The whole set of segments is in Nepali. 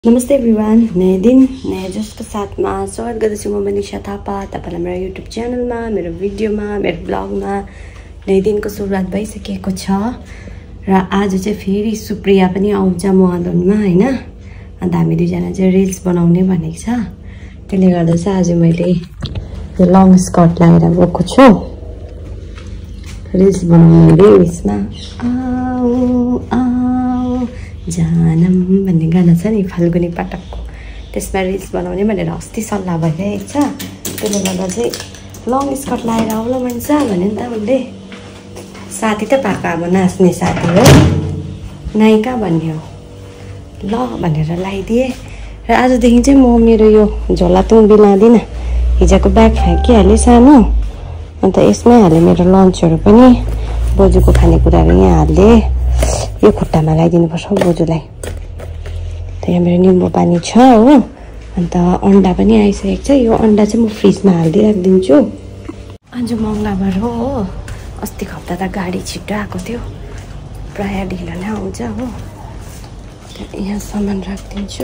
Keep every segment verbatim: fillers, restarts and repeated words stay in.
नमस्ते एभ्रिवान, नयाँ दिन नयाँ जोसको साथमा स्वागत गर्दछु म मनिषा थापा। तपाईलाई मेरो युट्युब च्यानलमा, मेरो भिडियोमा, मेरो ब्लगमा नयाँ दिनको सुरुवात भइसकेको छ र आज चाहिँ फेरि सुप्रिया पनि आउँछ मोहदनमा हैन। अन्त हामी दुईजना चाहिँ रिल्स बनाउने भनेको छ। त्यसले गर्दा चाहिँ आज मैले यो लङ स्कर्ट लगाएर गएको छु रिल्स बनाउने रे। यसमा आओ आओ जानम भन्ने गाना छ नि फाल्गुनी पाठकको, त्यसमा रिल्स बनाउने भनेर अस्ति सल्लाह भइरहेको छ। त्यसले गर्दा चाहिँ लङ स्कर्ट लगाएर आउला भन्छ भन्यो नि त उसले। साथी त पाएको अब नाच्ने साथी हो, नायिका भन्ने हो ल भनेर लगाइदिएँ। र आजदेखि चाहिँ म मेरो यो झोला तुङ्बी लाँदिनँ। हिजोको ब्याग फ्याँकिहालेँ सानो, अन्त यसमै हालेँ मेरो लन्चहरू पनि, बोजूको खानेकुराहरू यहाँ हालेँ। यो खुट्टामा लगाइदिनु पर्छ बोजूलाई। त यहाँ मेरो निम्बु पानी छ हो। अन्त अन्डा पनि आइसकेको छ। यो अन्डा चाहिँ म फ्रिजमा हालिदिइ राखिदिन्छु। आज मङ्गलबार हो हो अस्तिको हप्ता त गाडी छिट्टो आएको थियो, प्रायः ढिलो नै आउँछ हो। यहाँ सामान राखिदिन्छु।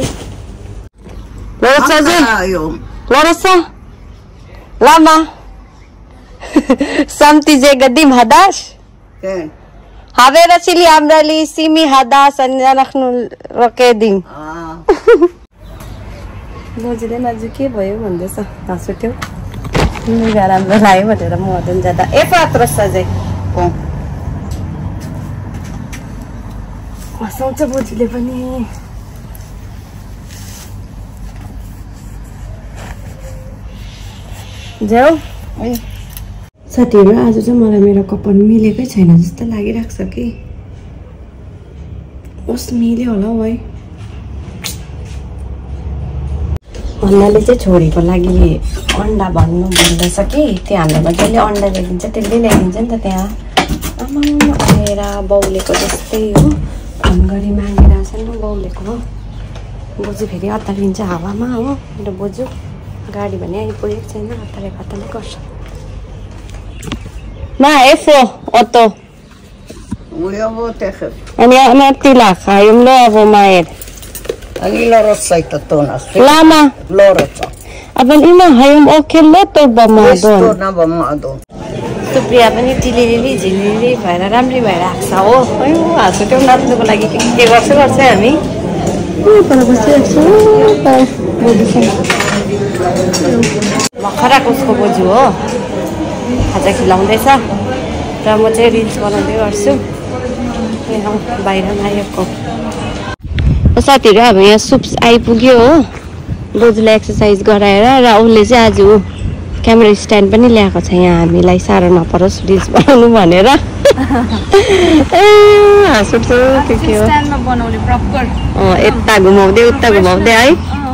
लामा samti jega dim hadas Ken. Havera sili amrali simi hadas अनि राख्नु रकेदिङ। बोजूले माजु के भयो भन्दैछ, हाँस उठ्यो। लुगा राम्रो लाग्यो भनेर म हदन जाँदा ए पात्र सजै हँसाउँछ बोजूले पनि। जाऊ साथीहरु, आज चाहिँ मलाई मेरो कपाल मिलेकै छैन जस्तो लागिरहेको छ कि। ओस मिल्यो होला है। भन्नाले चाहिँ छोरीको लागि अन्डा भन्नु भन्दैछ कि, त्यो हाम्रोमा जसले अन्डा ल्याइदिन्छ त्यसले ल्याइदिन्छ नि त। त्यहाँ आमा आएर बाउलेको जस्तै हो, फोन गरी मागिरहेछ नि बाउलेको हो। बोजू फेरि अत्तालिन्छ हावामा हो। मेरो बोजू गाडी भने आइपुगेको छैन, अत्ताले कताले गर्छ। Ma efo oto. Mulio mo tehe. Ani ana tila kayum lo avo maer. Ani lorot saita tonas. Lama Lorot. Aban ina hayum oke lo to ba ma don. Esto na ba ma don. Supriya पनि टिलिलिली झिलिली भएर राम्री भएर आएको छ हो। अयो हाँसो त्यो नाच्नुको लागि के के गर्छ गर्छ हामी। पर बसिरहेको छु भर्खराको उसको बोजू हो, खाजा खिलाउँदैछ र म चाहिँ रिल्स बनाउँदै गर्छु। बाहिरमा आएको साथीहरू, अब यहाँ सुप्स आइपुग्यो हो। बोजूलाई एक्सर्साइज गराएर र उसले चाहिँ आज ऊ क्यामेरा स्ट्यान्ड पनि ल्याएको छ यहाँ हामीलाई साह्रो नपरोस् रिल्स बनाउनु भनेर। हाँस उठ्छ के के हो यता घुमाउँदै उता घुमाउँदै है।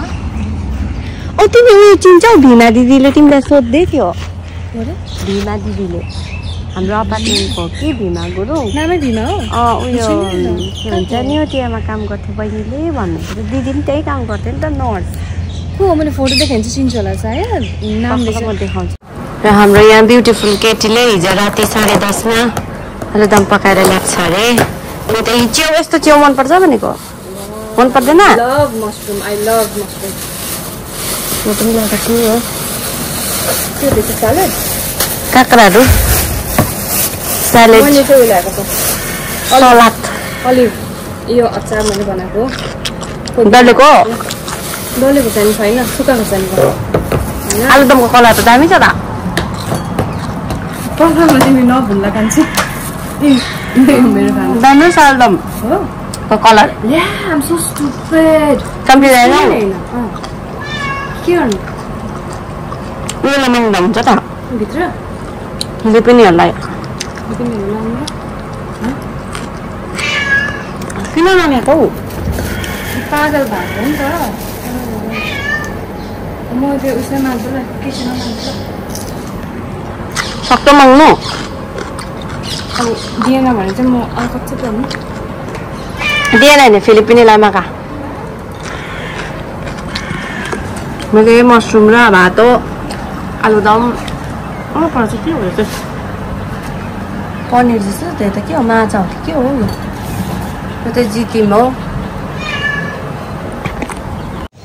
ओ तिमी उयो चिन्छौ भिना दिदीले तिमीलाई सोध्दै थियो। भीमा दिदीले हाम्रो अपार्टमेन्टको कि भीमा गुरुङ नामै भीमा हो। अँ उयो के भन्छ नि हो त्यहाँमा काम गर्थ्यो बहिनीले भन्नुहुन्थ्यो। दिदी पनि त्यही काम गर्थ्यो नि त, नर्स को। मैले फोटो देखाइदिन्छु, चिन्छु होला सायद, नामले म देखाउँछु। र हाम्रो यहाँ ब्युटिफुल केटीले हिजो राति साढे दसमा आलुदम पकाएर ल्याएको छ अरे। म त च्याउ यस्तो च्याउ मनपर्छ भनेको, मन पर्दैन? Love mushroom, I love mushroom. म पनि ल्याएको छु हो। के देख्छ सालेड काँक्राहरू स्यालेड मैले चाहिँ ल्याएको छ सलाद अलिभ। यो अचार मैले बनाएको डल्लेको डल्ले खोर्सानी छैन, सुक्खा खोर्सानी हो। आलुदमको कलर त दामी छ त। पकामा तिमी नभुल्ला कान्छी मेरो खाना दामी छ आलुदम हो को कलर। या I am so stupid. Complete होइन के गर्नु उयोलाई महँगो हुन्छ त भित्र लिपिनीहरूलाई। किन नल्याएको हौ? पागल भएको नि त। म त्यो उसलाई मान्छ किचन मान्छ सक्दो माग्नु। अब दिएन भने चाहिँ म अर्को चाहिँ पर्नु दिएन होइन फिलिपिनी लामाका। मैले मसरुम र भात हो, आलुदम पर्छ के हो त्यो पनिर जस्तो। त्यो त के हो, माछा हो कि के हो यो? यो त जितिम हो।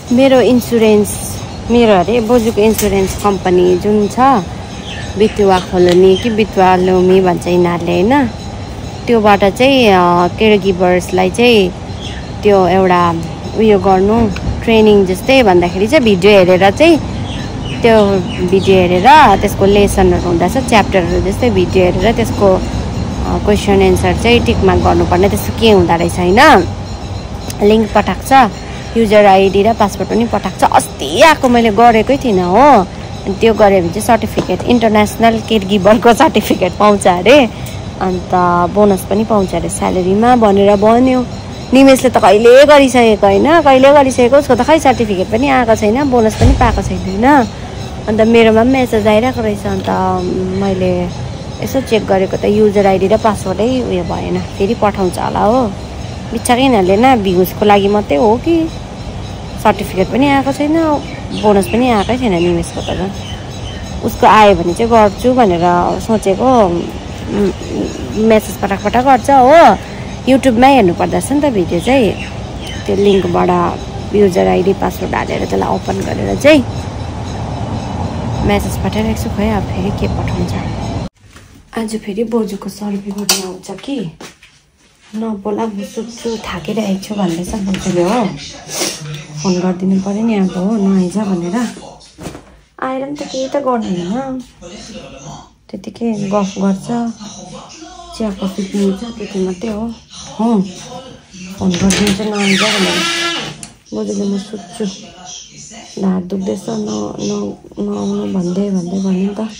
मेरो इन्सुरेन्स मेरो अरे बोजूको इन्सुरेन्स कम्पनी जुन छ बितुवा खोल्ने कि बितुवा लोमी भन्छ यिनीहरूले होइन त्योबाट चाहिँ केयर गिभर्सलाई चाहिँ त्यो एउटा उयो गर्नु ट्रेनिङ जस्तै भन्दाखेरि चाहिँ भिडियो हेरेर चाहिँ त्यो भिडियो हेरेर त्यसको लेसनहरू हुँदछ च्याप्टरहरू जस्तै भिडियो हेरेर त्यसको क्वेसन एन्सर चाहिँ टिक मार्क गर्नुपर्ने त्यस्तो के हुँदो रहेछ होइन लिङ्क पठाएको छ युजर आइडी र पासवर्ड पनि पठाएको छ अस्ति आएको मैले गरेकै थिइनँ हो अनि त्यो गऱ्यो भने चाहिँ सर्टिफिकेट इन्टरनेसनल केयर गिभरको सर्टिफिकेट पाउँछ अरे अन्त बोनस पनि पाउँछ अरे स्यालेरीमा भनेर भन्यो निमेशले त कहिले गरिसकेको होइन कहिले गरिसकेको उसको त खै सर्टिफिकेट पनि आएको छैन बोनस पनि पाएको छैन होइन अन्त मेरोमा पनि मेसेज आइरहेको रहेछ अन्त मैले यसो चेक गरेको त युजर आइडी र पासवर्डै उयो भएन फेरि पठाउँछ होला हो बिच्चाकै यिनीहरूले न भ्युजको लागि मात्रै हो कि सर्टिफिकेट पनि आएको छैन बोनस पनि आएकै छैन निमेशको त झन् उसको आयो भने चाहिँ गर्छु भनेर सोचेको मेसेज पठाक पठाक गर्छ हो युट्युबमै हेर्नुपर्दो रहेछ नि त भिडियो चाहिँ त्यो लिङ्कबाट युजर आइडी पासवर्ड हालेर त्यसलाई ओपन गरेर चाहिँ मेसेज पठाइरहेको छु खै अब फेरि के पठाउँछ आज फेरि बोजूको सर्भे गर्ने आउँछ कि नबोला म सुत्छु थाकिरहेको छु भन्दैछ बोजूले हो फोन गरिदिनु पऱ्यो नि अब हो नआइज भनेर आएर पनि त केही त गर्दैन त्यतिकै गफ गर्छ चिया कफी पिउँछ त्यति मात्रै हो हो फोन गरिदिन्छ नआइज भनेर बोजूले म सुत्छु ढाड दुख्दैछ न नआउनु भन्दै भन्दै भन्यो नि त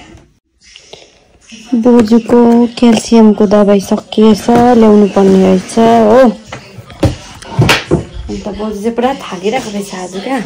बोजूको क्याल्सियमको दबाई सकिएछ ल्याउनु पर्ने रहेछ हो अन्त बोजू चाहिँ पुरा थाकिरहेको रहेछ आज क्या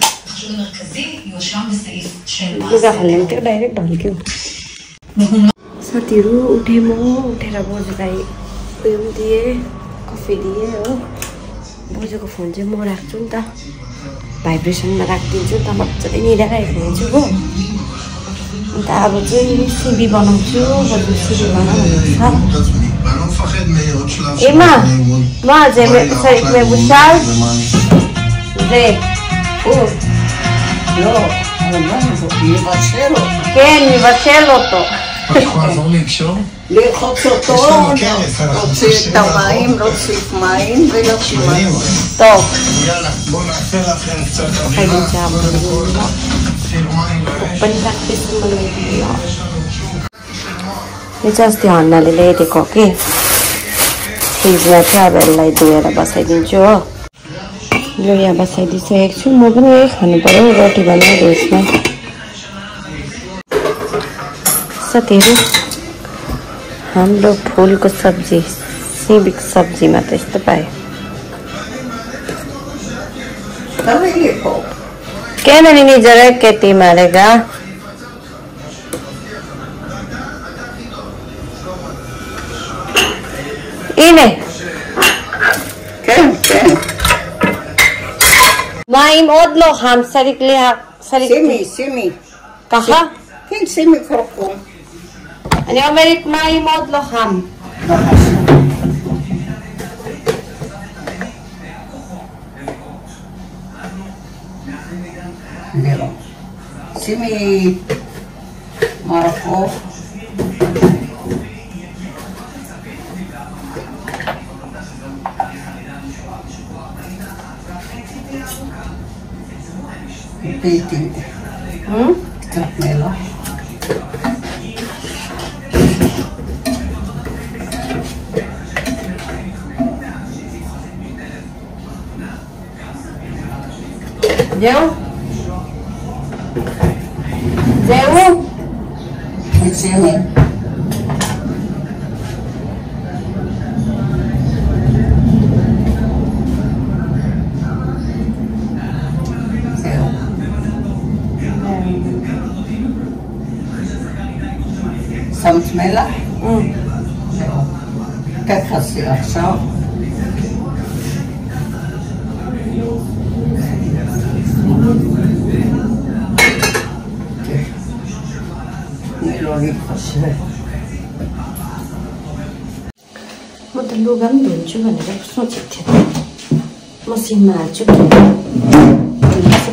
लुगा खोल्ने त्यो डाइरेक्ट ढल्क्यो साथीहरू उठेँ म उठेर बोजूलाई उयो पनि दिएँ कफी दिएँ हो बोजूको फोन चाहिँ म राख्छु नि त भाइब्रेसनमा राखिदिन्छु नि त मजाले निदाइरहेको हुन्छु हो अन्त अब चाहिँ सिबी बनाउँछु बोजू सिबी बनाऊ भनेको छ एमा म चाहिँ सरी मैं बुझाल रे ओ no mi facelo che mi facelo to le faccio todo rozzetta maim rozzif maim veloci maim to buonasera senza facciamo pentaktis melodia यो चाहिँ अस्ति हन्नाले ल्याइदिएको कि फ्रिजमा चाहिँ अब यसलाई धोएर बसाइदिन्छु हो यो यहाँ बसाइदिइसकेको छु म पनि यही खानु पर्यो रोटी बनाएर यसमा साथीहरू हाम्रो फुलको सब्जी सिबीको सब्जीमा त यस्तो पायो के भने नि जरा केटी मारेगा इने Maim odlo ham sarik liha sarik simi simi kaha kin simi krokom ani amerik maim odlo ham simi Maroko Piti. Hmm? Carmelo. Jauh? Jauh? Di sini. Samsmela? Hmm. Kijk, als je dat zo. म त लुगा पनि धुन्छु भनेर सोचेको थिएँ मसिनमा हाल्छु भनेर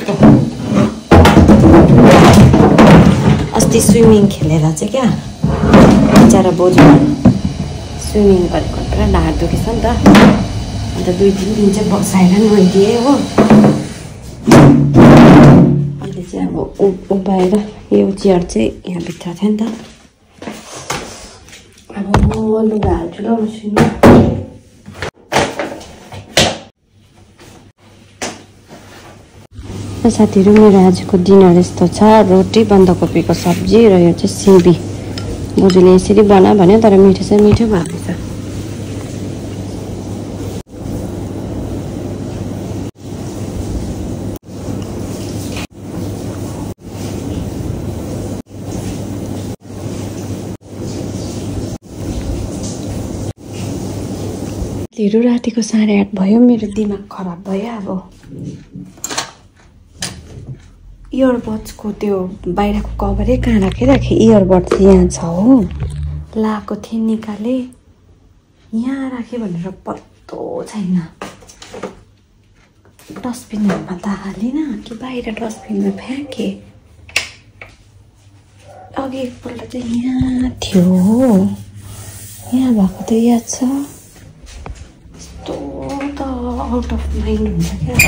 अस्ति स्विमिङ खेलेर चाहिँ क्या बिचरा बोजू स्विमिङ गरेको पुरा ढाड दुखेछ नि त अन्त दुई तिन दिन चाहिँ बसाएर नुहाइदिएँ हो अहिले चाहिँ अब उभ्याएर यो चेयर चाहिँ यहाँभित्र थियो नि त अब म लुगा हाल्छु ल मसिनमा साथीहरू मेरो आजको डिनर यस्तो छ रोटी बन्दाकोपीको सब्जी र यो चाहिँ सिबी बोजूले यसरी बना भन्यो तर मिठो चाहिँ मिठो भएको छ ढिलो रातिको साढे आठ भयो मेरो दिमाग खराब भयो अब इयरबड्सको त्यो बाहिरको कभरै कहाँ राखेँ राखेँ इयरबड्स यहाँ छ हो लाएको थिएँ निकालेँ यहाँ राखेँ भनेर पत्तो छैन डस्टबिनमा त हालिनँ कि बाहिर डस्टबिनमा फ्याँकेँ अघि एकपल्ट चाहिँ यहाँ थियो हो यहाँ भएको त याद छ यस्तो त आउट अफ माइन्ड हुन्छ क्या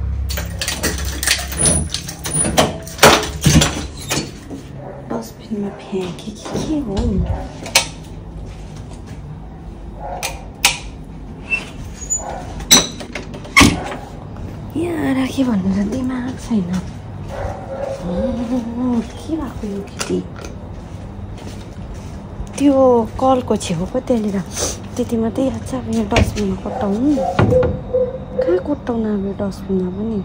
डस्टबिनमा फ्याँकेँ कि के हो यहाँ राखेँ भन्नु त दिमाग छैन के भएको यो केटी त्यो कलको छेउ पो त्यहाँनिर त्यति मात्रै याद छ अब यहाँ डस्टबिनमा कोट्टाउनु कहाँ कोट्टाउनु अब यो डस्टबिनमा पनि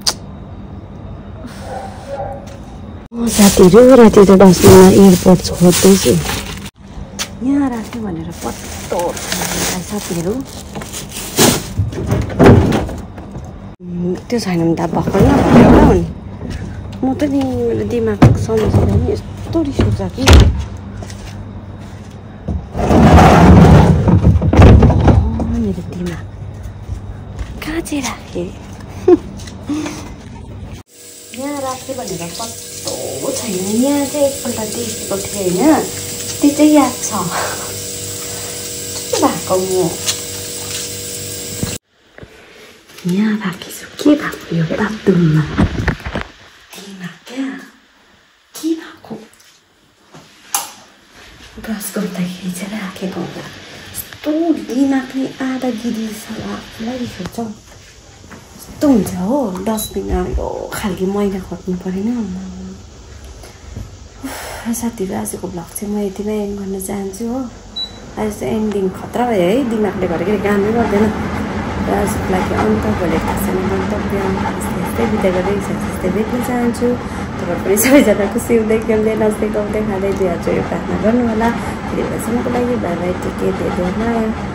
साथीहरू राति त डस्टबिनमा एयरपोर्ट खोज्दैछु यहाँ राख्यो भनेर पत्तो साथीहरू त्यो छैन भने त भर्खर न भर्खर म त नि मेरो दिमाग सम्झेर नि यस्तो रिस उठ्छ कि मेरो दिमाग कहाँ चाहिँ राखेँ यहाँ राखेँ भनेर पत्तो छैन यहाँ चाहिँ एकपल्ट देखेको थिएँ होइन त्यो चाहिँ याद छ के भएको म यहाँ राखेछु के भएको यो बाथरुममा दिमाग क्या के भएको ब्रस गर्दाखेरि चाहिँ राखेको होला यस्तो दिमाग नै आधा गिरिसक्छ आफूलाई रिस उठ्छ यस्तो हुन्छ हो डस्टबिनमा यो खालको मैला खोज्नु परेन साथीहरू आजको भ्लग चाहिँ म यतिमै एन्ड गर्न चाहन्छु हो आज चाहिँ एन्डिङ खतरा भयो है दिमागले गर्दाखेरि कामै गर्दैन र आजको लागि अन्त भोलि खासमा गन्तव्य यस्तै यस्तै बिदा गर्दै यस्तै भेट्न चाहन्छु तपाईँ पनि सबैजना खुसी हुँदै खेल्दै नाच्दै गाउँदै खाँदै दुई हजार प्रार्थना गर्नु होला फेरि बसेनको लागि बाई बाई टेक केयर धेरै